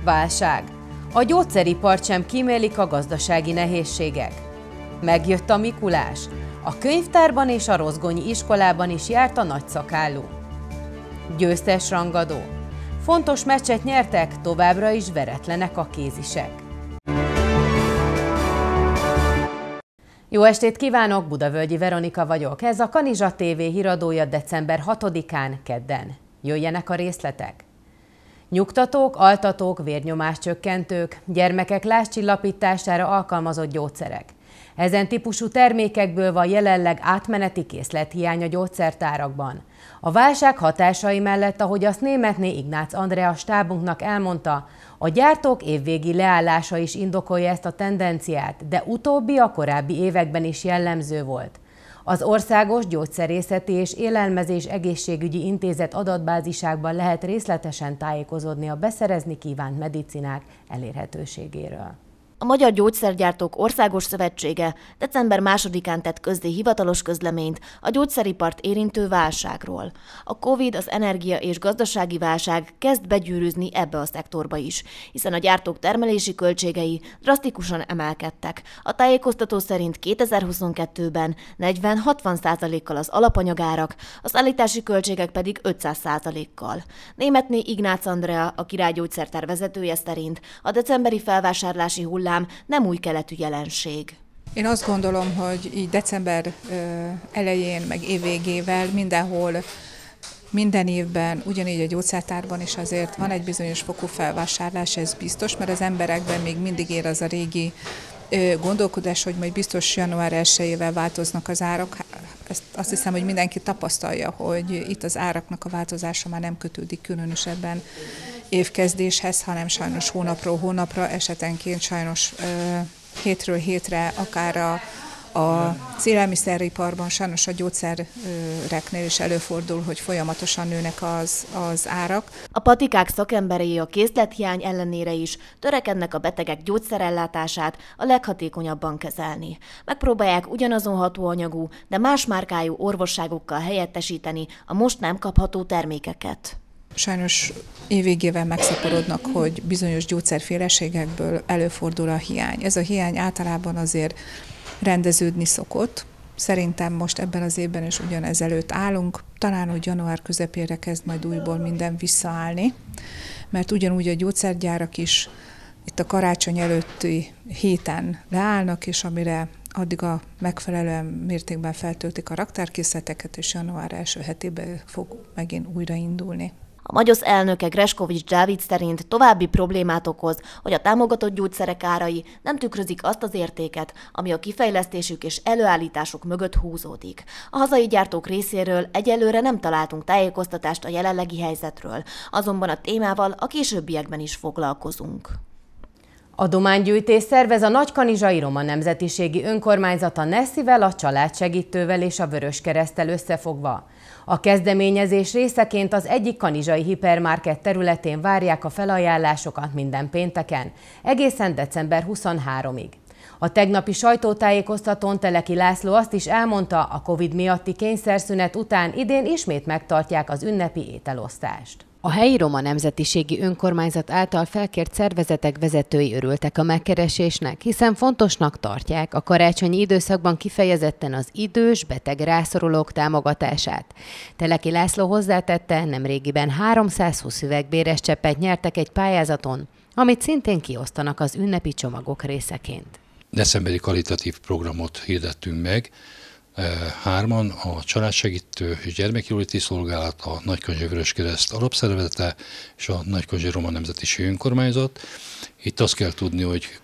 Válság. A gyógyszeripart sem kímélik a gazdasági nehézségek. Megjött a Mikulás. A könyvtárban és a rozgonyi iskolában is járt a nagyszakállú. Győztes rangadó. Fontos meccset nyertek, továbbra is veretlenek a kézisek. Jó estét kívánok, Budavölgyi Veronika vagyok. Ez a Kanizsa TV híradója december 6-án kedden. Jöjjenek a részletek. Nyugtatók, altatók, vérnyomáscsökkentők, gyermekek lázcsillapítására alkalmazott gyógyszerek. Ezen típusú termékekből van jelenleg átmeneti készlethiány a gyógyszertárakban. A válság hatásai mellett, ahogy azt Németné Ignác Andrea stábunknak elmondta, a gyártók évvégi leállása is indokolja ezt a tendenciát, de utóbbi a korábbi években is jellemző volt. Az Országos Gyógyszerészeti és Élelmezés Egészségügyi Intézet adatbázisában lehet részletesen tájékozódni a beszerezni kívánt medicinák elérhetőségéről. A Magyar Gyógyszergyártók Országos Szövetsége december 2-án tett közzé hivatalos közleményt a gyógyszeripart érintő válságról. A Covid, az energia és gazdasági válság kezd begyűrűzni ebbe a szektorba is, hiszen a gyártók termelési költségei drasztikusan emelkedtek. A tájékoztató szerint 2022-ben 40-60%-kal az alapanyagárak, a szállítási költségek pedig 500%-kal. Németné Ignác Andrea, a Király Gyógyszertár vezetője szerint a decemberi felvásárlási hullám nem új keletű jelenség. Én azt gondolom, hogy így december elején, meg évvégével mindenhol, minden évben, ugyanígy a gyógyszertárban is azért van egy bizonyos fokú felvásárlás, ez biztos, mert az emberekben még mindig ér az a régi gondolkodás, hogy majd biztos január 1-ével változnak az árak. Azt hiszem, hogy mindenki tapasztalja, hogy itt az áraknak a változása már nem kötődik különösebben évkezdéshez, hanem sajnos hónapról hónapra, esetenként sajnos hétről hétre, akár az élelmiszeriparban, sajnos a gyógyszereknél is előfordul, hogy folyamatosan nőnek az árak. A patikák szakemberei a készlethiány ellenére is törekednek a betegek gyógyszerellátását a leghatékonyabban kezelni. Megpróbálják ugyanazon hatóanyagú, de más márkájú orvosságokkal helyettesíteni a most nem kapható termékeket. Sajnos évvégével megszaporodnak, hogy bizonyos gyógyszerféleségekből előfordul a hiány. Ez a hiány általában azért rendeződni szokott. Szerintem most ebben az évben is ugyanez előtt állunk. Talán, hogy január közepére kezd majd újból minden visszaállni, mert ugyanúgy a gyógyszergyárak is itt a karácsony előtti héten leállnak, és amire addig a megfelelően mértékben feltöltik a raktárkészleteket, és január első hetében fog megint újraindulni. A Magyarsz elnöke Greskovics Dávid szerint további problémát okoz, hogy a támogatott gyógyszerek árai nem tükrözik azt az értéket, ami a kifejlesztésük és előállításuk mögött húzódik. A hazai gyártók részéről egyelőre nem találtunk tájékoztatást a jelenlegi helyzetről, azonban a témával a későbbiekben is foglalkozunk. Adománygyűjtés szervez a Nagykanizsai Roma Nemzetiségi Önkormányzat a Nesszivel, a Családsegítővel és a Vöröskereszttel összefogva. A kezdeményezés részeként az egyik kanizsai hipermarket területén várják a felajánlásokat minden pénteken, egészen december 23-ig. A tegnapi sajtótájékoztatón Teleki László azt is elmondta, a Covid miatti kényszerszünet után idén ismét megtartják az ünnepi ételosztást. A helyi Roma Nemzetiségi Önkormányzat által felkért szervezetek vezetői örültek a megkeresésnek, hiszen fontosnak tartják a karácsonyi időszakban kifejezetten az idős, beteg rászorulók támogatását. Teleki László hozzátette, nemrégiben 320 üveg béres cseppet nyertek egy pályázaton, amit szintén kiosztanak az ünnepi csomagok részeként. Decemberi karitatív programot hirdettünk meg, 3-an, a Családsegítő és Gyermekjóléti Szolgálat, a Nagykanizsai Vöröskereszt alapszervezete és a Nagykanizsai Roma Nemzetiségi Önkormányzat. Itt azt kell tudni, hogy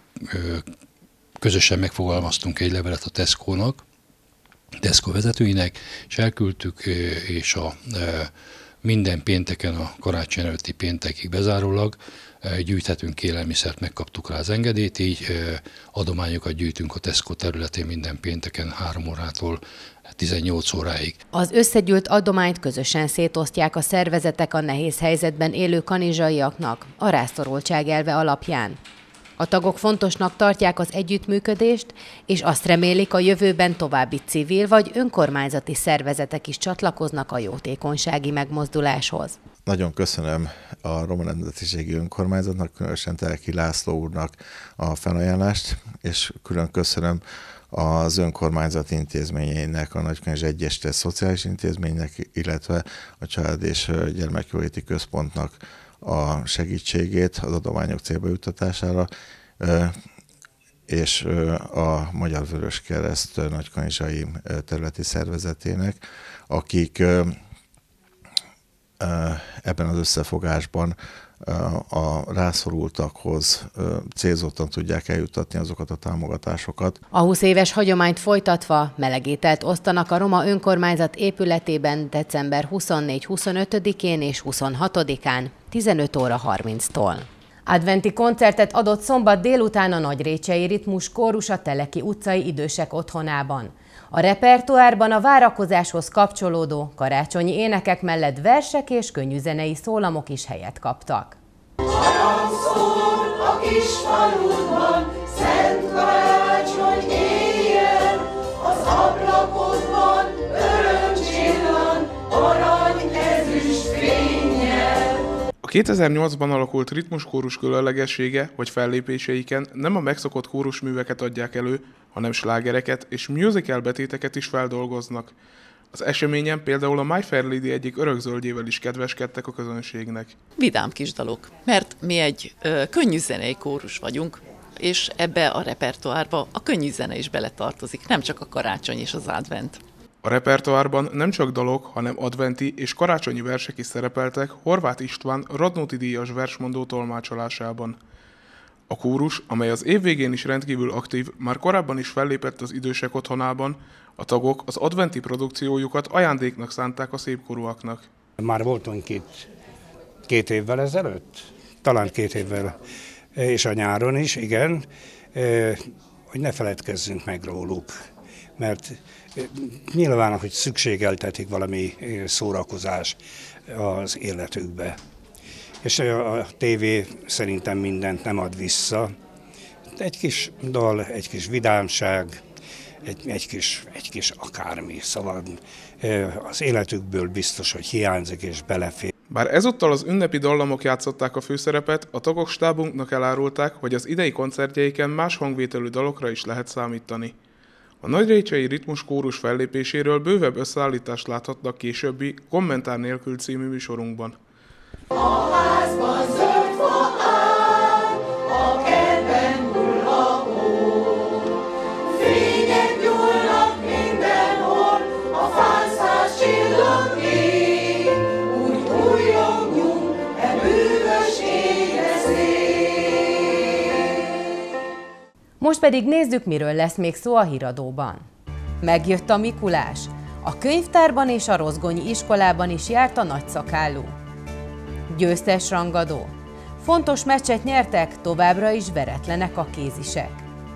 közösen megfogalmaztunk egy levelet a Tesco-nak, Tesco vezetőinek, és elküldtük, és minden pénteken, a karácsony előtti péntekig bezárólag gyűjthetünk élelmiszert, megkaptuk rá az engedélyt, így adományokat gyűjtünk a Tesco területén minden pénteken 3 órától 18 óráig. Az összegyűlt adományt közösen szétosztják a szervezetek a nehéz helyzetben élő kanizsaiaknak, a rászorultság elve alapján. A tagok fontosnak tartják az együttműködést, és azt remélik, a jövőben további civil vagy önkormányzati szervezetek is csatlakoznak a jótékonysági megmozduláshoz. Nagyon köszönöm a Roma Nemzetiségi Önkormányzatnak, különösen Teleki László úrnak a felajánlást, és külön köszönöm az önkormányzat intézményeinek, a Nagykanizsa Egyesület Szociális Intézménynek, illetve a Család és Gyermekjóléti Központnak a segítségét az adományok célba juttatására, és a Magyar Vöröskereszt nagykanizsai területi szervezetének, akik ebben az összefogásban a rászorultakhoz célzottan tudják eljuttatni azokat a támogatásokat. A 20 éves hagyományt folytatva melegételt osztanak a Roma Önkormányzat épületében december 24-25-én és 26-án 15 óra 30-tól. Adventi koncertet adott szombat délután a Nagyrécsei Ritmus Kórus a Teleki utcai idősek otthonában. A repertoárban a várakozáshoz kapcsolódó karácsonyi énekek mellett versek és könnyűzenei szólamok is helyet kaptak. Harangszól a kis faludban, szent karácsony éjjel, az ablakodban örömcsillan, arany ezüst fénnyel. A 2008-ban alakult ritmuskórus különlegessége, hogy fellépéseiken nem a megszokott kórusműveket adják elő, hanem slágereket és musical betéteket is feldolgoznak. Az eseményen például a My Fair Lady egyik örökzöldjével is kedveskedtek a közönségnek. Vidám kis dalok, mert mi egy könnyű zenei kórus vagyunk, és ebbe a repertoárba a könnyű zene is beletartozik, nem csak a karácsony és az advent. A repertoárban nem csak dalok, hanem adventi és karácsonyi versek is szerepeltek Horváth István Radnóti díjas versmondó tolmácsolásában. A kórus, amely az év végén is rendkívül aktív, már korábban is fellépett az idősek otthonában, a tagok az adventi produkciójukat ajándéknak szánták a szépkorúaknak. Már voltunk két évvel ezelőtt, talán 2 évvel, és a nyáron is, igen, hogy ne feledkezzünk meg róluk, mert nyilván, hogy szükségeltetik valami szórakozás az életükbe. És a tévé szerintem mindent nem ad vissza. Egy kis dal, egy kis vidámság, egy kis akármi. Szóval az életükből biztos, hogy hiányzik és belefér. Bár ezúttal az ünnepi dallamok játszották a főszerepet, a tagok stábunknak elárulták, hogy az idei koncertjeiken más hangvételű dalokra is lehet számítani. A Nagyrécsei Ritmus Kórus fellépéséről bővebb összeállítást láthatnak későbbi Kommentár nélkül című műsorunkban. A házban zöld fa áll, a kertben hull a hó. Fények gyúlnak mindenhol, a fánszás csillag ég. Úgy újjongjunk, e bűvös égre szég. Most pedig nézzük, miről lesz még szó a híradóban. Megjött a Mikulás. A könyvtárban és a Rozgonyi iskolában is járt a nagyszakállú. Győztes rangadó. Fontos meccset nyertek, továbbra is veretlenek a kézisek.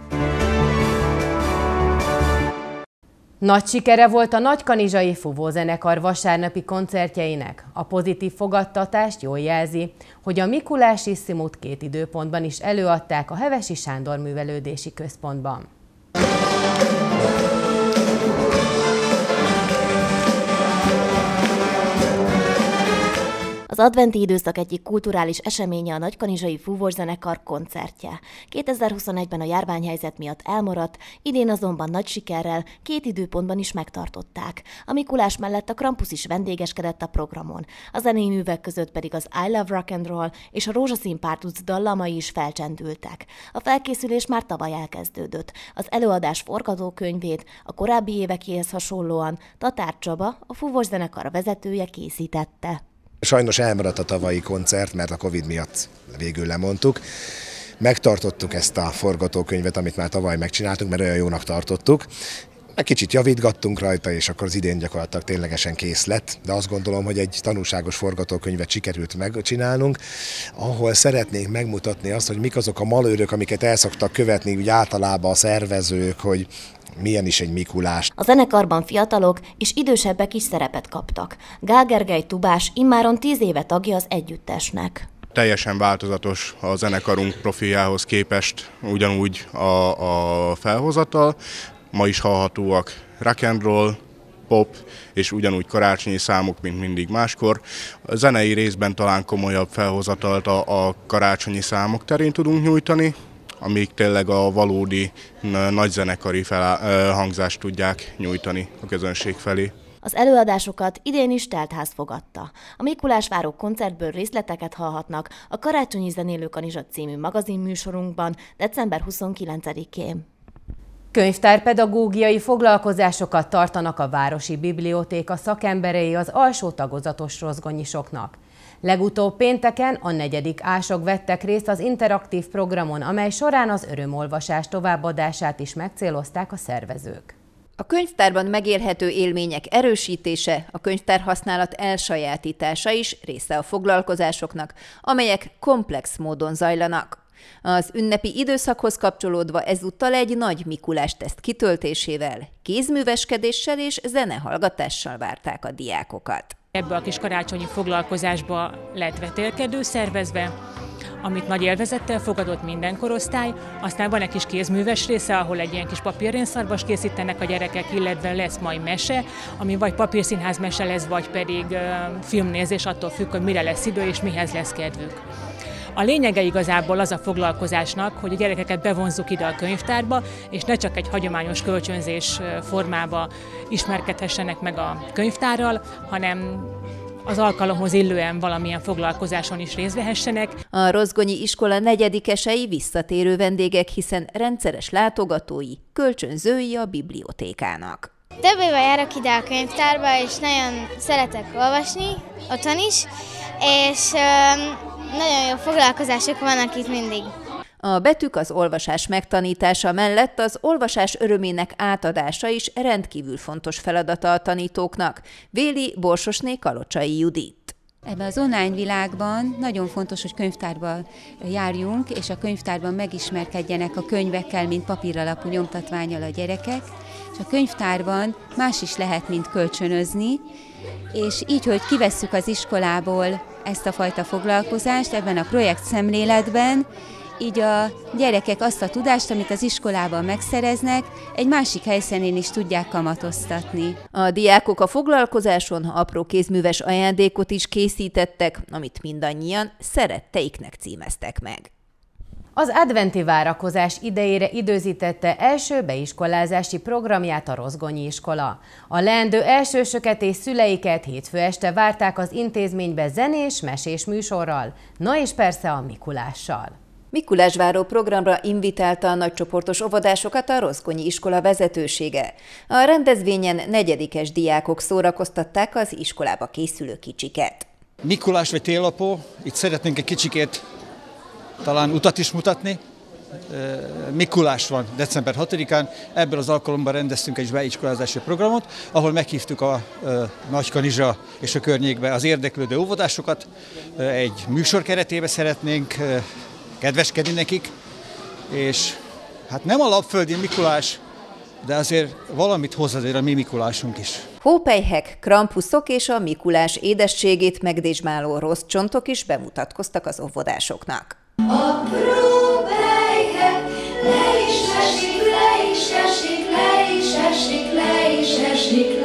Nagy sikere volt a Nagykanizsai Fúvózenekar vasárnapi koncertjeinek. A pozitív fogadtatást jól jelzi, hogy a Mikulássissimut 2 időpontban is előadták a Hevesi Sándor Művelődési Központban. Az adventi időszak egyik kulturális eseménye a Nagykanizsai Fúvózenekar koncertje. 2021-ben a járványhelyzet miatt elmaradt, idén azonban nagy sikerrel 2 időpontban is megtartották. A Mikulás mellett a Krampus is vendégeskedett a programon. A zenei művek között pedig az I Love Rock and Roll és a Rózsaszín párduc dallamai is felcsendültek. A felkészülés már tavaly elkezdődött. Az előadás forgatókönyvét a korábbi évekéhez hasonlóan Tatár Csaba, a Fúvózenekar vezetője készítette. Sajnos elmaradt a tavalyi koncert, mert a Covid miatt végül lemondtuk. Megtartottuk ezt a forgatókönyvet, amit már tavaly megcsináltunk, mert olyan jónak tartottuk. Egy kicsit javítgattunk rajta, és akkor az idén gyakorlatilag ténylegesen kész lett, de azt gondolom, hogy egy tanulságos forgatókönyvet sikerült megcsinálnunk, ahol szeretnénk megmutatni azt, hogy mik azok a malőrök, amiket el szoktak követni úgy általában a szervezők, hogy milyen is egy Mikulás. A zenekarban fiatalok és idősebbek is szerepet kaptak. Gál Gergely tubás immáron 10 éve tagja az együttesnek. Teljesen változatos a zenekarunk profiljához képest ugyanúgy a felhozatal. Ma is hallhatóak rock and roll, pop, és ugyanúgy karácsonyi számok, mint mindig máskor. A zenei részben talán komolyabb felhozatalt a karácsonyi számok terén tudunk nyújtani, amíg tényleg a valódi nagyzenekari hangzást tudják nyújtani a közönség felé. Az előadásokat idén is teltház fogadta. A Mikulásváró koncertből részleteket hallhatnak a Karácsonyi Zenélő Kanizsa című magazinműsorunkban december 29-én. Könyvtárpedagógiai foglalkozásokat tartanak a Városi Bibliótéka szakemberei az alsó tagozatos rozgonyisoknak. Legutóbb pénteken a 4. A-sok vettek részt az interaktív programon, amely során az örömolvasás továbbadását is megcélozták a szervezők. A könyvtárban megélhető élmények erősítése, a könyvtárhasználat elsajátítása is része a foglalkozásoknak, amelyek komplex módon zajlanak. Az ünnepi időszakhoz kapcsolódva ezúttal egy nagy Mikulás teszt kitöltésével, kézműveskedéssel és zenehallgatással várták a diákokat. Ebbe a kis karácsonyi foglalkozásba lett vetélkedő szervezve, amit nagy élvezettel fogadott minden korosztály, aztán van egy kis kézműves része, ahol egy ilyen kis papírrénszarvas készítenek a gyerekek, illetve lesz majd mese, ami vagy papírszínház mese lesz, vagy pedig filmnézés, attól függ, hogy mire lesz idő és mihez lesz kedvük. A lényege igazából az a foglalkozásnak, hogy a gyerekeket bevonzzuk ide a könyvtárba, és ne csak egy hagyományos kölcsönzés formába ismerkedhessenek meg a könyvtárral, hanem az alkalomhoz illően valamilyen foglalkozáson is részt vehessenek. A rozgonyi iskola negyedikesei visszatérő vendégek, hiszen rendszeres látogatói, kölcsönzői a bibliótékának. Több éve járok ide a könyvtárba, és nagyon szeretek olvasni, otthon is, és nagyon jó foglalkozások vannak itt mindig. A betűk, az olvasás megtanítása mellett az olvasás örömének átadása is rendkívül fontos feladata a tanítóknak, véli Borsosné Kalocsai Judit. Ebben az online világban nagyon fontos, hogy könyvtárba járjunk, és a könyvtárban megismerkedjenek a könyvekkel, mint papíralapú nyomtatvánnyal a gyerekek, és a könyvtárban más is lehet, mint kölcsönözni, és így, hogy kivesszük az iskolából ezt a fajta foglalkozást ebben a projekt szemléletben, így a gyerekek azt a tudást, amit az iskolában megszereznek, egy másik helyszínén is tudják kamatoztatni. A diákok a foglalkozáson apró kézműves ajándékot is készítettek, amit mindannyian szeretteiknek címeztek meg. Az adventi várakozás idejére időzítette első beiskolázási programját a Rozgonyi iskola. A leendő elsősöket és szüleiket hétfő este várták az intézménybe zenés, mesés műsorral, na és persze a Mikulással. Mikulásváró programra invitálta a nagycsoportos óvodásokat a Rozgonyi iskola vezetősége. A rendezvényen negyedikes diákok szórakoztatták az iskolába készülő kicsiket. Mikulás vagy télapó, itt szeretnénk egy kicsikét talán utat is mutatni. Mikulás van december 6-án, ebből az alkalommal rendeztünk egy beiskolázási programot, ahol meghívtuk a Nagykanizsa és a környékbe az érdeklődő óvodásokat. Egy műsor keretében szeretnénk kedveskedni nekik, és hát nem a lapföldi Mikulás, de azért valamit hoz azért a mi Mikulásunk is. Hópelyhek, krampuszok és a Mikulás édességét megdésmáló rossz csontok is bemutatkoztak az óvodásoknak. Apró pelyhek, le is esik, le is esik, le is esik, le is esik,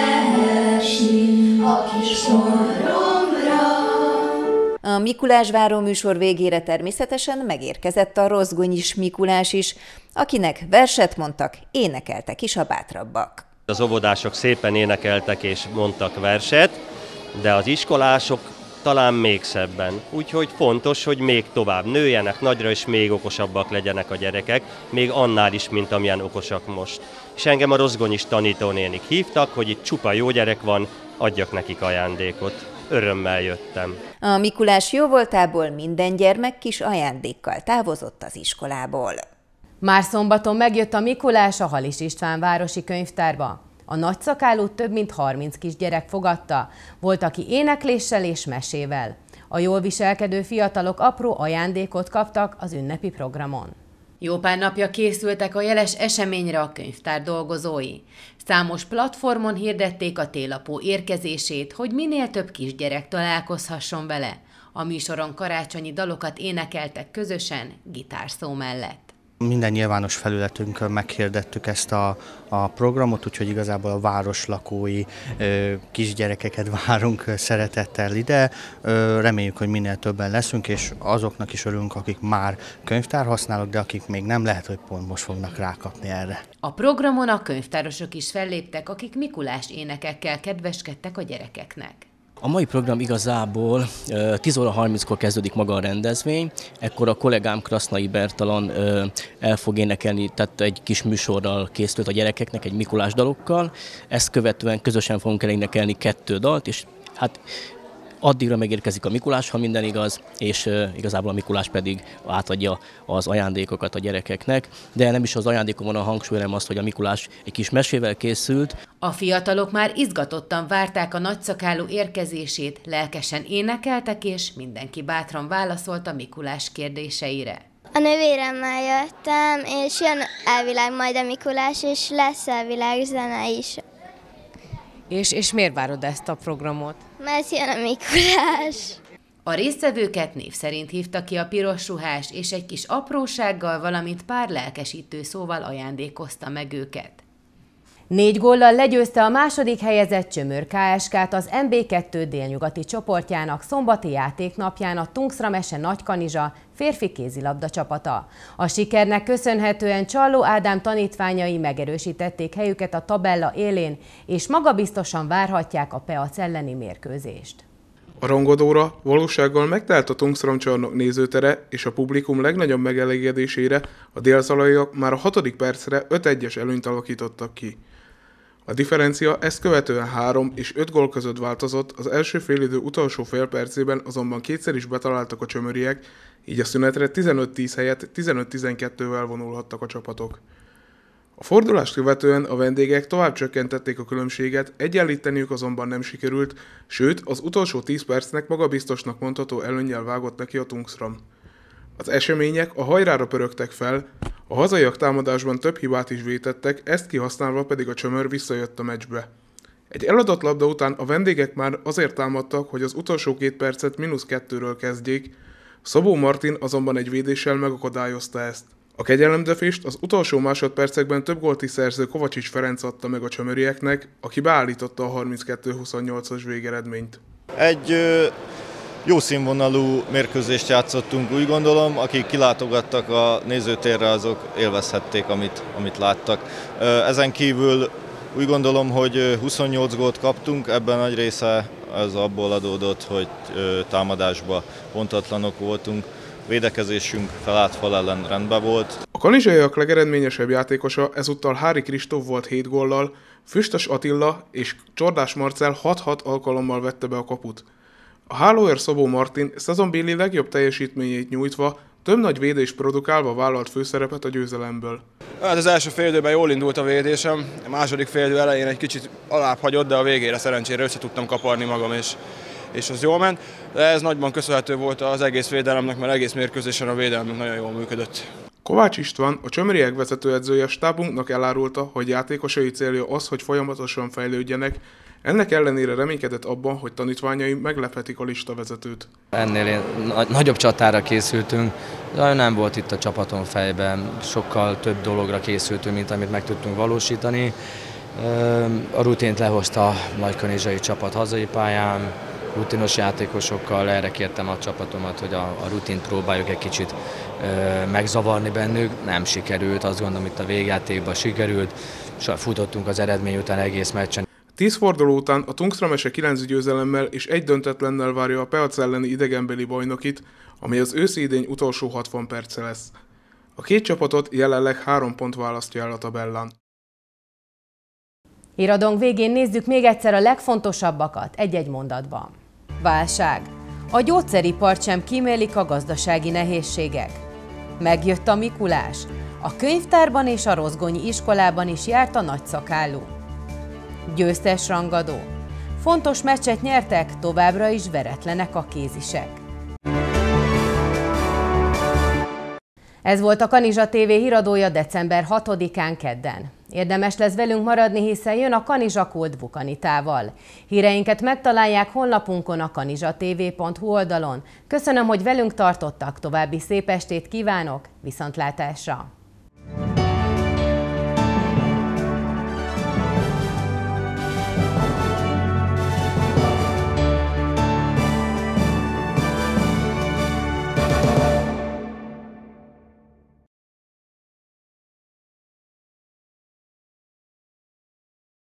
leesni a kis orromra. A Mikulásváró műsor végére természetesen megérkezett a rozgonyis Mikulás is, akinek verset mondtak, énekeltek is a bátrabbak. Az óvodások szépen énekeltek és mondtak verset, de az iskolások talán még szebben. Úgyhogy fontos, hogy még tovább nőjenek nagyra, és még okosabbak legyenek a gyerekek, még annál is, mint amilyen okosak most. És engem a rozgonyis tanítónénik hívtak, hogy itt csupa jó gyerek van, adjak nekik ajándékot. Örömmel jöttem. A Mikulás jóvoltából minden gyermek kis ajándékkal távozott az iskolából. Már szombaton megjött a Mikulás a Halis István városi könyvtárba. A nagyszakálút több mint 30 kisgyerek fogadta, volt, aki énekléssel és mesével. A jól viselkedő fiatalok apró ajándékot kaptak az ünnepi programon. Jó pár napja készültek a jeles eseményre a könyvtár dolgozói. Számos platformon hirdették a télapó érkezését, hogy minél több kisgyerek találkozhasson vele. A műsoron karácsonyi dalokat énekeltek közösen, gitárszó mellett. Minden nyilvános felületünkön meghirdettük ezt a programot, úgyhogy igazából a város lakói kisgyerekeket várunk szeretettel ide. Reméljük, hogy minél többen leszünk, és azoknak is örülünk, akik már könyvtárhasználók, de akik még nem, lehet, hogy pont most fognak rákapni erre. A programon a könyvtárosok is felléptek, akik Mikulás énekekkel kedveskedtek a gyerekeknek. A mai program igazából 10 óra 30-kor kezdődik maga a rendezvény, ekkor a kollégám Krasznai Bertalan el fog énekelni, tehát egy kis műsorral készült a gyerekeknek, egy Mikulás dalokkal, ezt követően közösen fogunk elénekelni 2 dalt, és hát addigra megérkezik a Mikulás, ha minden igaz, és igazából a Mikulás pedig átadja az ajándékokat a gyerekeknek, de nem is az ajándékon van a hangsúly, hanem az, hogy a Mikulás egy kis mesével készült. A fiatalok már izgatottan várták a nagyszakálú érkezését, lelkesen énekeltek, és mindenki bátran válaszolt a Mikulás kérdéseire. A nővéremmel jöttem, és jön elvileg majd a Mikulás, és lesz elvileg zene is. És miért várod ezt a programot? Mert jön a Mikulás. A résztvevőket név szerint hívta ki a piros ruhás, és egy kis aprósággal, valamint pár lelkesítő szóval ajándékozta meg őket. 4 góllal legyőzte a második helyezett Csömör KSK-t az MB2 délnyugati csoportjának szombati játéknapján a Tungsra Mese Nagykanizsa férfi kézilabda csapata. A sikernek köszönhetően Csalló Ádám tanítványai megerősítették helyüket a tabella élén, és magabiztosan várhatják a Peac elleni mérkőzést. A rangodóra valósággal megtelt a Tungsram-csarnok nézőtere, és a publikum legnagyobb megelégedésére a délszalaiak már a 6. percre 5-1-es előnyt alakítottak ki. A differencia ezt követően 3 és 5 gól között változott, az első félidő utolsó fél percében azonban kétszer is betaláltak a csömöriek, így a szünetre 15-10 helyett 15-12-vel vonulhattak a csapatok. A fordulást követően a vendégek tovább csökkentették a különbséget, egyenlíteniük azonban nem sikerült, sőt az utolsó 10 percnek magabiztosnak mondható előnnyel vágott neki a Tungsram. Az események a hajrára pörögtek fel, a hazaiak támadásban több hibát is vétettek, ezt kihasználva pedig a Csömör visszajött a meccsbe. Egy eladott labda után a vendégek már azért támadtak, hogy az utolsó 2 percet -2-ről kezdjék, Szabó Martin azonban egy védéssel megakadályozta ezt. A kegyelemdöfést az utolsó másodpercekben több gólt is szerző Kovacsics Ferenc adta meg a csömörieknek, aki beállította a 32-28-as végeredményt. Egy jó színvonalú mérkőzést játszottunk, úgy gondolom, akik kilátogattak a nézőtérre, azok élvezhették, amit láttak. Ezen kívül úgy gondolom, hogy 28 gólt kaptunk, ebben nagy része ez abból adódott, hogy támadásba pontatlanok voltunk. Védekezésünk felállt fal ellen rendben volt. A kanizsaiak legeredményesebb játékosa ezúttal Hári Kristóf volt 7 góllal, Füstös Attila és Csordás Marcell 6-6 alkalommal vette be a kaput. A hálóőr Szabó Martin szezonbéli legjobb teljesítményét nyújtva, több nagy védés produkálva vállalt főszerepet a győzelemből. Hát az első fél időben jól indult a védésem, a második fél idő elején egy kicsit alább hagyott, de a végére szerencsére össze tudtam kaparni magam, és az jól ment. De ez nagyban köszönhető volt az egész védelemnek, mert egész mérkőzésen a védelmünk nagyon jól működött. Kovács István, a csömöriek vezetőedzője stábunknak elárulta, hogy játékosai célja az, hogy folyamatosan fejlődjenek, ennek ellenére reménykedett abban, hogy tanítványai meglephetik a listavezetőt. Ennél nagyobb csatára készültünk, de nem volt itt a csapaton fejben, sokkal több dologra készültünk, mint amit meg tudtunk valósítani. A rutint lehozta a nagykanizsai csapat hazai pályán, rutinos játékosokkal, erre kértem a csapatomat, hogy a rutint próbáljuk egy kicsit megzavarni bennük, nem sikerült, azt gondolom itt a végjátékban sikerült, és futottunk az eredmény után egész meccsen. 10 forduló után a Tungsra Mese 9 győzelemmel és 1 döntetlennel várja a Peac elleni idegenbeli bajnokit, amely az őszi idény utolsó 60 perce lesz. A két csapatot jelenleg 3 pont választja el a tabellán. Híradónk végén nézzük még egyszer a legfontosabbakat egy-egy mondatban. Válság. A gyógyszeripart sem kímélik a gazdasági nehézségek. Megjött a Mikulás. A könyvtárban és a Rozgonyi iskolában is járt a nagyszakállú. Győztes rangadó. Fontos meccset nyertek, továbbra is veretlenek a kézisek. Ez volt a Kanizsa TV híradója december 6-án kedden. Érdemes lesz velünk maradni, hiszen jön a Kanizsa Kult Bukanitával. Híreinket megtalálják honlapunkon, a kanizsatv.hu oldalon. Köszönöm, hogy velünk tartottak, további szép estét kívánok, viszontlátásra!